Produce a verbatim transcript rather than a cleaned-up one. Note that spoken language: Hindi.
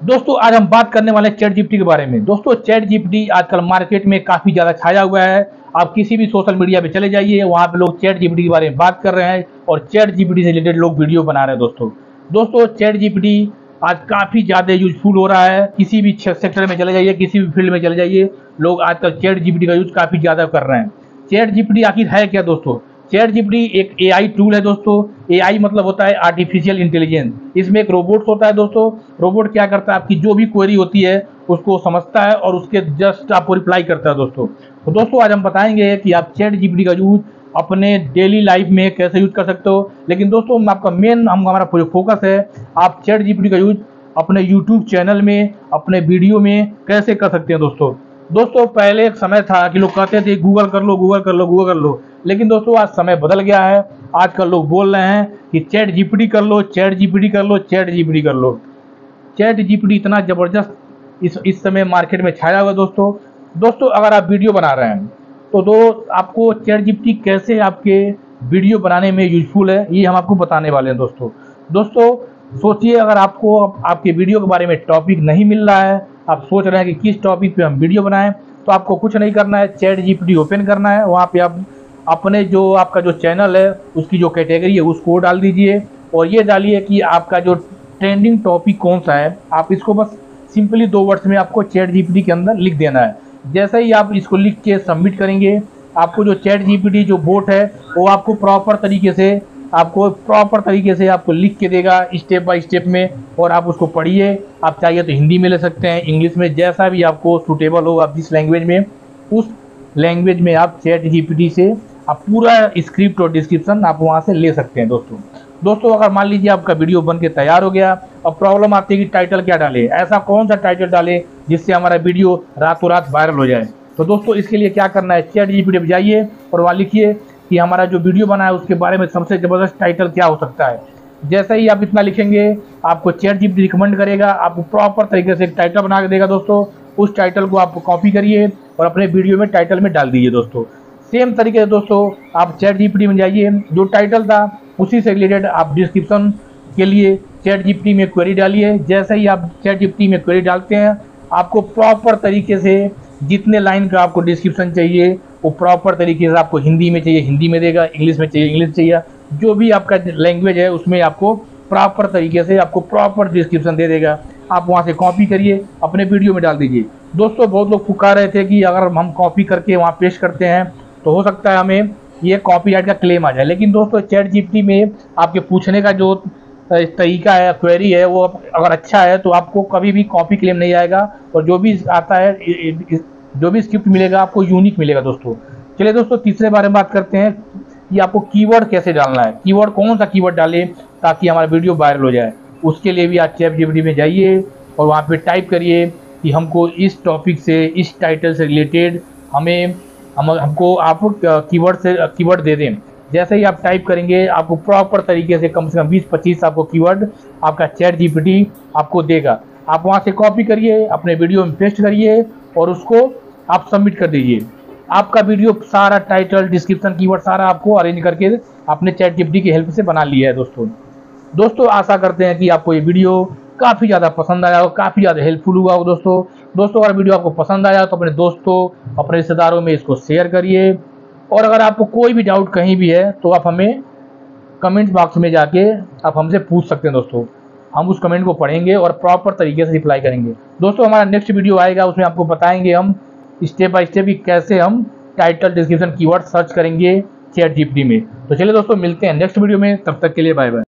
दोस्तों आज हम बात करने वाले हैं चैट जीपीटी के बारे में। दोस्तों चैट जीपीटी आजकल मार्केट में काफ़ी ज़्यादा छाया हुआ है। आप किसी भी सोशल मीडिया पे चले जाइए, वहाँ पे लोग चैट जीपीटी के बारे में बात कर रहे हैं और चैट जीपीटी से रिलेटेड लोग वीडियो बना रहे हैं। दोस्तों दोस्तों चैट जीपीटी आज काफ़ी ज़्यादा यूजफुल हो रहा है। किसी भी सेक्टर में चले जाइए, किसी भी फील्ड में चले जाइए, लोग आजकल चैट जीपीटी का यूज काफ़ी ज़्यादा कर रहे हैं। चैट जीपीटी आखिर है क्या दोस्तों? चैट जीपीटी एक एआई टूल है दोस्तों। एआई मतलब होता है आर्टिफिशियल इंटेलिजेंस। इसमें एक रोबोट होता है दोस्तों। रोबोट क्या करता है, आपकी जो भी क्वेरी होती है उसको समझता है और उसके जस्ट आपको रिप्लाई करता है दोस्तों। तो दोस्तों आज हम बताएंगे कि आप चैट जीपीटी का यूज अपने डेली लाइफ में कैसे यूज कर सकते हो। लेकिन दोस्तों हम आपका मेन हम हमारा फोकस है, आप चैट जीपीटी का यूज अपने यूट्यूब चैनल में, अपने वीडियो में कैसे कर सकते हैं दोस्तों। दोस्तों पहले एक समय था कि लोग कहते थे गूगल कर लो गूगल कर लो गूगल कर लो, लेकिन दोस्तों आज समय बदल गया है। आजकल लोग बोल रहे हैं कि चैट जीपीटी कर लो चैट जीपीटी कर लो चैट जीपीटी कर लो। चैट जीपीटी इतना ज़बरदस्त इस इस समय मार्केट में छाया हुआ है दोस्तों। दोस्तों अगर आप वीडियो बना रहे हैं तो दो आपको चैट जीपीटी कैसे आपके वीडियो बनाने में यूजफुल है, ये हम आपको बताने वाले हैं दोस्तों। दोस्तों सोचिए, अगर आपको आपके वीडियो के बारे में टॉपिक नहीं मिल रहा है, आप सोच रहे हैं कि किस टॉपिक पे हम वीडियो बनाएं, तो आपको कुछ नहीं करना है, चैट जीपीटी ओपन करना है। वहाँ पे आप अपने जो आपका जो चैनल है उसकी जो कैटेगरी है उसको डाल दीजिए और ये डालिए कि आपका जो ट्रेंडिंग टॉपिक कौन सा है। आप इसको बस सिंपली दो वर्ड्स में आपको चैट जीपीटी के अंदर लिख देना है। जैसे ही आप इसको लिख के सबमिट करेंगे, आपको जो चैट जीपीटी जो बोट है वो आपको प्रॉपर तरीके से आपको प्रॉपर तरीके से आपको लिख के देगा स्टेप बाय स्टेप में, और आप उसको पढ़िए। आप चाहिए तो हिंदी में ले सकते हैं, इंग्लिश में, जैसा भी आपको सूटेबल हो, आप जिस लैंग्वेज में, उस लैंग्वेज में आप चैट जीपीटी से आप पूरा स्क्रिप्ट और डिस्क्रिप्शन आप वहाँ से ले सकते हैं दोस्तों। दोस्तों अगर मान लीजिए आपका वीडियो बन के तैयार हो गया, अब प्रॉब्लम आती है कि टाइटल क्या डाले, ऐसा कौन सा टाइटल डाले जिससे हमारा वीडियो रातों रात वायरल हो जाए। तो दोस्तों इसके लिए क्या करना है, चैट जीपीटी पे जाइए और वहाँ लिखिए कि हमारा जो वीडियो बना है उसके बारे में सबसे ज़बरदस्त टाइटल क्या हो सकता है। जैसे ही आप इतना लिखेंगे, आपको चैट जीपीटी रिकमेंड करेगा, आपको प्रॉपर तरीके से एक टाइटल बना के देगा दोस्तों। उस टाइटल को आप कॉपी करिए और अपने वीडियो में टाइटल में डाल दीजिए दोस्तों। सेम तरीके से दोस्तों आप चैट जीपीटी में जाइए, जो टाइटल था उसी से रिलेटेड आप डिस्क्रिप्शन के लिए चैट जीपीटी में क्वेरी डालिए। जैसे ही आप चैट जीपीटी में क्वेरी डालते हैं, आपको प्रॉपर तरीके से जितने लाइन का आपको डिस्क्रिप्शन चाहिए वो प्रॉपर तरीके से आपको हिंदी में चाहिए हिंदी में देगा, इंग्लिश में चाहिए इंग्लिश चाहिए, जो भी आपका लैंग्वेज है उसमें आपको प्रॉपर तरीके से आपको प्रॉपर डिस्क्रिप्शन दे देगा। आप वहाँ से कॉपी करिए, अपने वीडियो में डाल दीजिए। दोस्तों बहुत लोग पुकार रहे थे कि अगर हम कॉपी करके वहाँ पेस्ट करते हैं तो हो सकता है हमें ये कॉपीराइट का क्लेम आ जाए, लेकिन दोस्तों चैट जीपीटी में आपके पूछने का जो तरीका है, क्वेरी है, वो अगर अच्छा है तो आपको कभी भी कॉपी क्लेम नहीं आएगा और जो भी आता है, जो भी स्क्रिप्ट मिलेगा आपको यूनिक मिलेगा दोस्तों। चलिए दोस्तों तीसरे बारे में बात करते हैं कि आपको कीवर्ड कैसे डालना है, कीवर्ड कौन सा कीवर्ड डालें ताकि हमारा वीडियो वायरल हो जाए। उसके लिए भी आप चैट जीपीटी में जाइए और वहाँ पे टाइप करिए कि हमको इस टॉपिक से, इस टाइटल से रिलेटेड हमें हम हमको आप कीवर्ड से कीवर्ड दे दें। जैसे ही आप टाइप करेंगे, आपको प्रॉपर तरीके से कम से कम बीस पच्चीस आपको कीवर्ड आपका चैट जीपीटी आपको देगा। आप वहाँ से कॉपी करिए, अपने वीडियो में पेस्ट करिए और उसको आप सबमिट कर दीजिए। आपका वीडियो सारा टाइटल, डिस्क्रिप्शन, कीवर्ड सारा आपको अरेंज करके अपने चैट जीपीटी की हेल्प से बना लिया है दोस्तों। दोस्तों आशा करते हैं कि आपको ये वीडियो काफ़ी ज़्यादा पसंद आया हो, काफ़ी ज़्यादा हेल्पफुल हुआ हो दोस्तों। दोस्तों अगर वीडियो आपको पसंद आया तो अपने दोस्तों, अपने रिश्तेदारों में इसको शेयर करिए, और अगर आपको कोई भी डाउट कहीं भी है तो आप हमें कमेंट बॉक्स में जाके आप हमसे पूछ सकते हैं दोस्तों। हम उस कमेंट को पढ़ेंगे और प्रॉपर तरीके से रिप्लाई करेंगे दोस्तों। हमारा नेक्स्ट वीडियो आएगा, उसमें आपको बताएंगे हम स्टेप बाय स्टेप कि कैसे हम टाइटल, डिस्क्रिप्शन, कीवर्ड सर्च करेंगे चैट जीपीटी में। तो चलिए दोस्तों मिलते हैं नेक्स्ट वीडियो में, तब तक के लिए बाय बाय।